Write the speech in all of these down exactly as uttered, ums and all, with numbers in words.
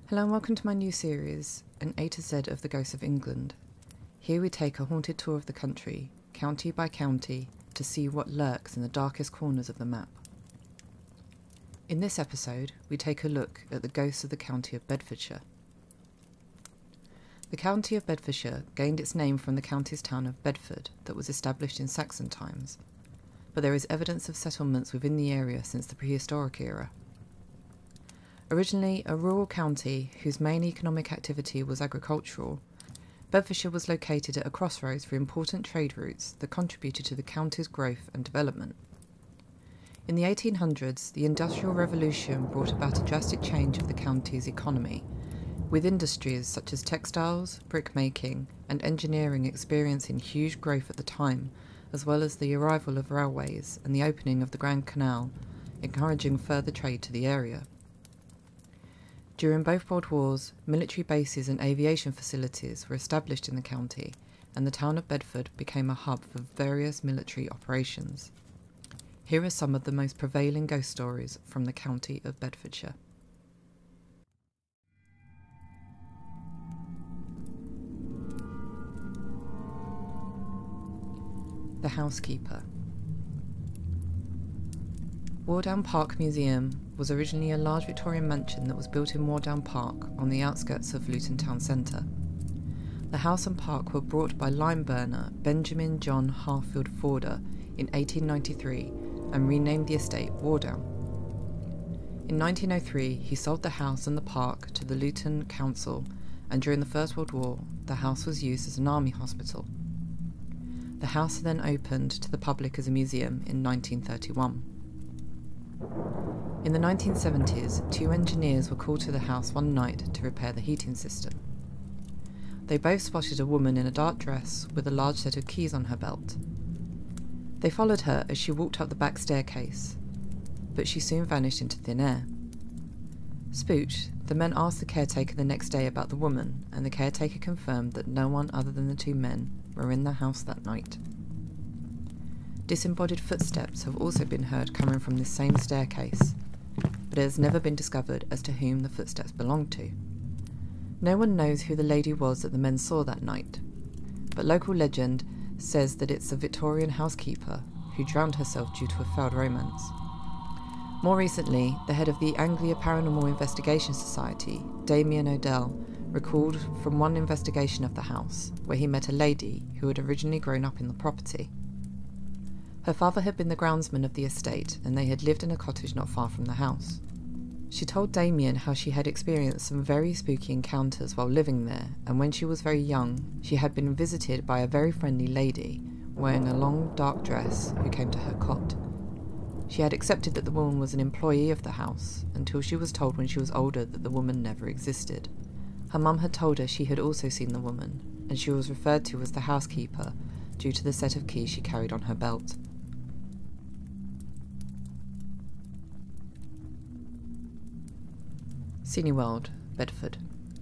Hello and welcome to my new series, an A to Z of the Ghosts of England. Here we take a haunted tour of the country, county by county, to see what lurks in the darkest corners of the map. In this episode, we take a look at the ghosts of the county of Bedfordshire. The county of Bedfordshire gained its name from the county's town of Bedford that was established in Saxon times, but there is evidence of settlements within the area since the prehistoric era. Originally a rural county whose main economic activity was agricultural, Bedfordshire was located at a crossroads for important trade routes that contributed to the county's growth and development. In the eighteen hundreds, the Industrial Revolution brought about a drastic change of the county's economy, with industries such as textiles, brickmaking, and engineering experiencing huge growth at the time, as well as the arrival of railways and the opening of the Grand Canal, encouraging further trade to the area. During both World Wars, military bases and aviation facilities were established in the county, and the town of Bedford became a hub for various military operations. Here are some of the most prevailing ghost stories from the county of Bedfordshire. The Housekeeper. Wardown Park Museum was originally a large Victorian mansion that was built in Wardown Park on the outskirts of Luton Town Centre. The house and park were bought by lime burner Benjamin John Harfield Forder in eighteen ninety-three and renamed the estate Wardown. In nineteen oh three he sold the house and the park to the Luton Council, and during the First World War the house was used as an army hospital. The house then opened to the public as a museum in nineteen thirty-one. In the nineteen seventies, two engineers were called to the house one night to repair the heating system. They both spotted a woman in a dark dress with a large set of keys on her belt. They followed her as she walked up the back staircase, but she soon vanished into thin air. Spooked, the men asked the caretaker the next day about the woman, and the caretaker confirmed that no one other than the two men were in the house that night. Disembodied footsteps have also been heard coming from this same staircase, but it has never been discovered as to whom the footsteps belonged to. No one knows who the lady was that the men saw that night, but local legend says that it's a Victorian housekeeper who drowned herself due to a failed romance. More recently, the head of the Anglia Paranormal Investigation Society, Damien Odell, recalled from one investigation of the house where he met a lady who had originally grown up in the property. Her father had been the groundsman of the estate, and they had lived in a cottage not far from the house. She told Damien how she had experienced some very spooky encounters while living there, and when she was very young, she had been visited by a very friendly lady, wearing a long dark dress, who came to her cot. She had accepted that the woman was an employee of the house, until she was told when she was older that the woman never existed. Her mum had told her she had also seen the woman, and she was referred to as the housekeeper due to the set of keys she carried on her belt. Cineworld, Bedford.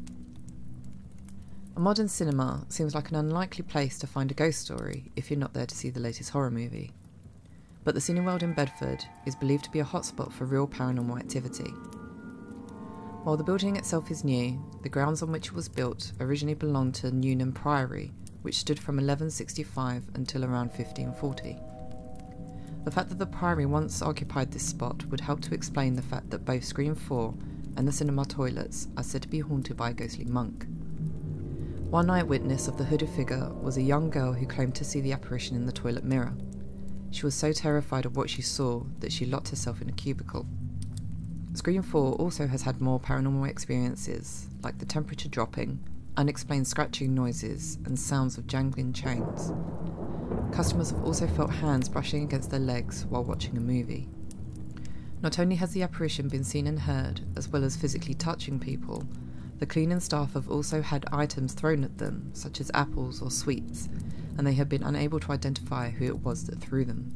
A modern cinema seems like an unlikely place to find a ghost story if you're not there to see the latest horror movie. But the Cineworld in Bedford is believed to be a hotspot for real paranormal activity. While the building itself is new, the grounds on which it was built originally belonged to Newnham Priory, which stood from eleven sixty-five until around fifteen forty. The fact that the Priory once occupied this spot would help to explain the fact that both Screen four and the cinema toilets are said to be haunted by a ghostly monk. One eyewitness of the hooded figure was a young girl who claimed to see the apparition in the toilet mirror. She was so terrified of what she saw that she locked herself in a cubicle. Screen four also has had more paranormal experiences, like the temperature dropping, unexplained scratching noises, and sounds of jangling chains. Customers have also felt hands brushing against their legs while watching a movie. Not only has the apparition been seen and heard, as well as physically touching people, the cleaning staff have also had items thrown at them, such as apples or sweets, and they have been unable to identify who it was that threw them.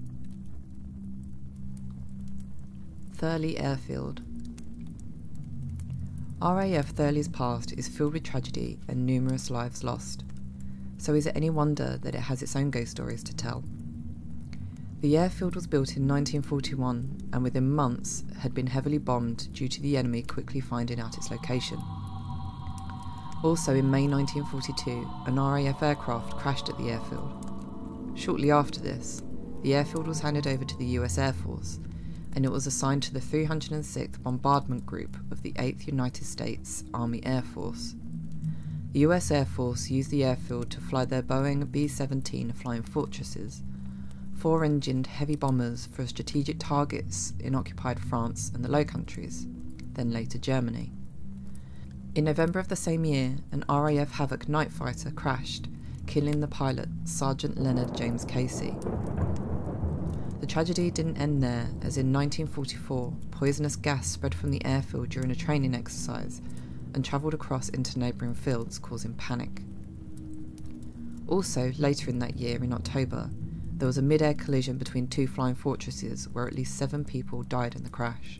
Thurley Airfield. R A F Thurley's past is filled with tragedy and numerous lives lost, so is it any wonder that it has its own ghost stories to tell? The airfield was built in nineteen forty-one and within months had been heavily bombed due to the enemy quickly finding out its location. Also in May nineteen forty-two, an R A F aircraft crashed at the airfield. Shortly after this, the airfield was handed over to the U S Air Force, and it was assigned to the three hundred sixth Bombardment Group of the eighth United States Army Air Force. The U S Air Force used the airfield to fly their Boeing B seventeen Flying Fortresses, four-engined heavy bombers for strategic targets in occupied France and the Low Countries, then later Germany. In November of the same year, an R A F Havoc night fighter crashed, killing the pilot, Sergeant Leonard James Casey. The tragedy didn't end there, as in nineteen forty-four, poisonous gas spread from the airfield during a training exercise and travelled across into neighbouring fields, causing panic. Also, later in that year, in October, there was a mid-air collision between two flying fortresses where at least seven people died in the crash.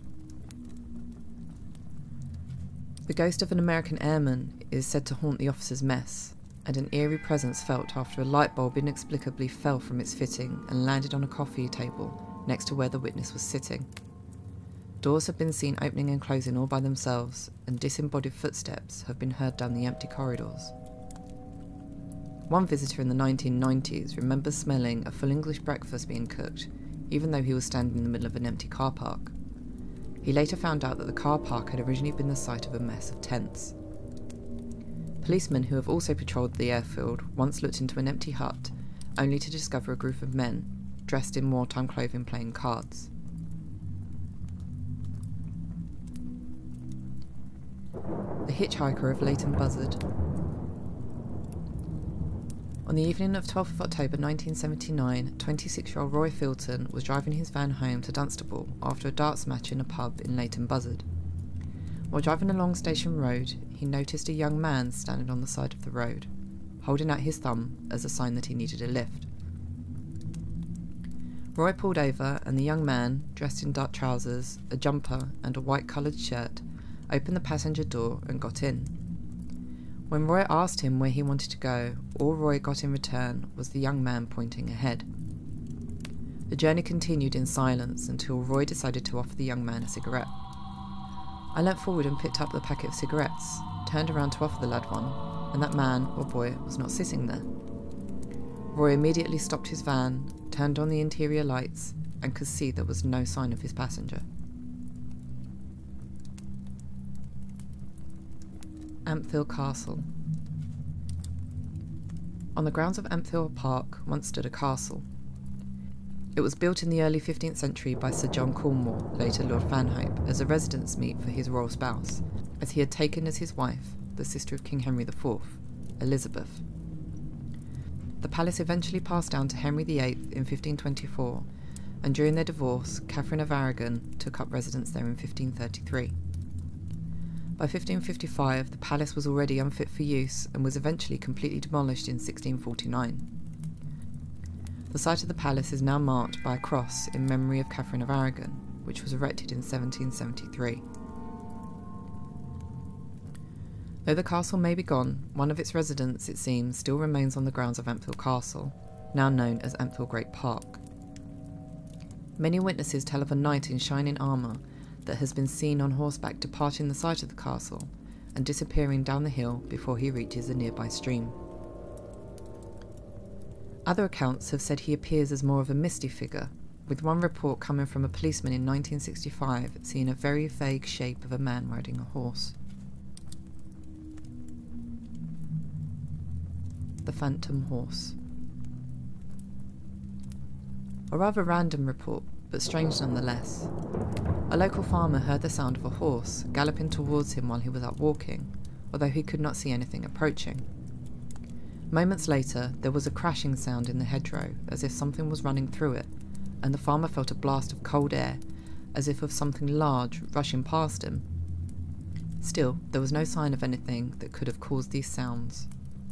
The ghost of an American airman is said to haunt the officers' mess, and an eerie presence felt after a light bulb inexplicably fell from its fitting and landed on a coffee table next to where the witness was sitting. Doors have been seen opening and closing all by themselves, and disembodied footsteps have been heard down the empty corridors. One visitor in the nineteen nineties remembers smelling a full English breakfast being cooked, even though he was standing in the middle of an empty car park. He later found out that the car park had originally been the site of a mess of tents. Policemen who have also patrolled the airfield once looked into an empty hut, only to discover a group of men, dressed in wartime clothing, playing cards. The Hitchhiker of Leighton Buzzard. On the evening of twelfth of October nineteen seventy-nine, twenty-six-year-old Roy Filton was driving his van home to Dunstable after a darts match in a pub in Leighton Buzzard. While driving along Station Road, he noticed a young man standing on the side of the road, holding out his thumb as a sign that he needed a lift. Roy pulled over, and the young man, dressed in dark trousers, a jumper and a white-coloured shirt, opened the passenger door and got in. When Roy asked him where he wanted to go, all Roy got in return was the young man pointing ahead. The journey continued in silence until Roy decided to offer the young man a cigarette. I leant forward and picked up the packet of cigarettes, turned around to offer the lad one, and that man, or boy, was not sitting there. Roy immediately stopped his van, turned on the interior lights, and could see there was no sign of his passenger. Ampthill Castle. On the grounds of Ampthill Park once stood a castle. It was built in the early fifteenth century by Sir John Cornwall, later Lord Fanhope, as a residence meet for his royal spouse, as he had taken as his wife the sister of King Henry the Fourth, Elizabeth. The palace eventually passed down to Henry the Eighth in fifteen twenty-four, and during their divorce, Catherine of Aragon took up residence there in fifteen thirty-three. By fifteen fifty-five, the palace was already unfit for use and was eventually completely demolished in sixteen forty-nine. The site of the palace is now marked by a cross in memory of Catherine of Aragon, which was erected in seventeen seventy-three. Though the castle may be gone, one of its residents, it seems, still remains on the grounds of Ampthill Castle, now known as Ampthill Great Park. Many witnesses tell of a knight in shining armour that has been seen on horseback departing the site of the castle and disappearing down the hill before he reaches a nearby stream. Other accounts have said he appears as more of a misty figure, with one report coming from a policeman in nineteen sixty-five seeing a very vague shape of a man riding a horse. The Phantom Horse. A rather random report, but strange nonetheless. A local farmer heard the sound of a horse galloping towards him while he was out walking, although he could not see anything approaching. Moments later, there was a crashing sound in the hedgerow, as if something was running through it, and the farmer felt a blast of cold air, as if of something large rushing past him. Still, there was no sign of anything that could have caused these sounds.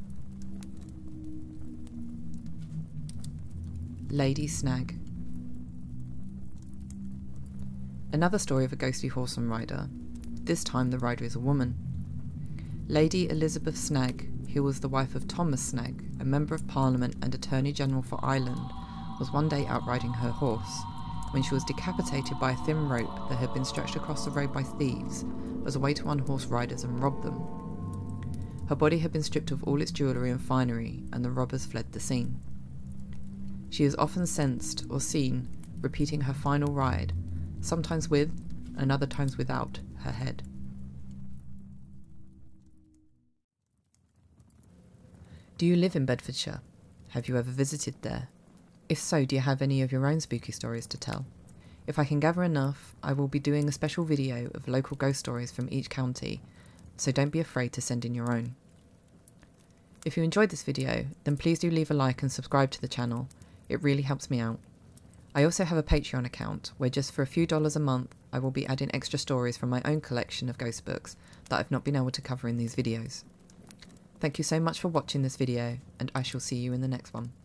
Lady Snag. Another story of a ghostly horse and rider. This time the rider is a woman. Lady Elizabeth Snag, who was the wife of Thomas Snag, a Member of Parliament and Attorney General for Ireland, was one day out riding her horse when she was decapitated by a thin rope that had been stretched across the road by thieves as a way to unhorse riders and rob them. Her body had been stripped of all its jewellery and finery, and the robbers fled the scene. She is often sensed or seen repeating her final ride, sometimes with and other times without her head. Do you live in Bedfordshire? Have you ever visited there? If so, do you have any of your own spooky stories to tell? If I can gather enough, I will be doing a special video of local ghost stories from each county, so don't be afraid to send in your own. If you enjoyed this video, then please do leave a like and subscribe to the channel. It really helps me out. I also have a Patreon account where just for a few dollars a month I will be adding extra stories from my own collection of ghost books that I've not been able to cover in these videos. Thank you so much for watching this video, and I shall see you in the next one.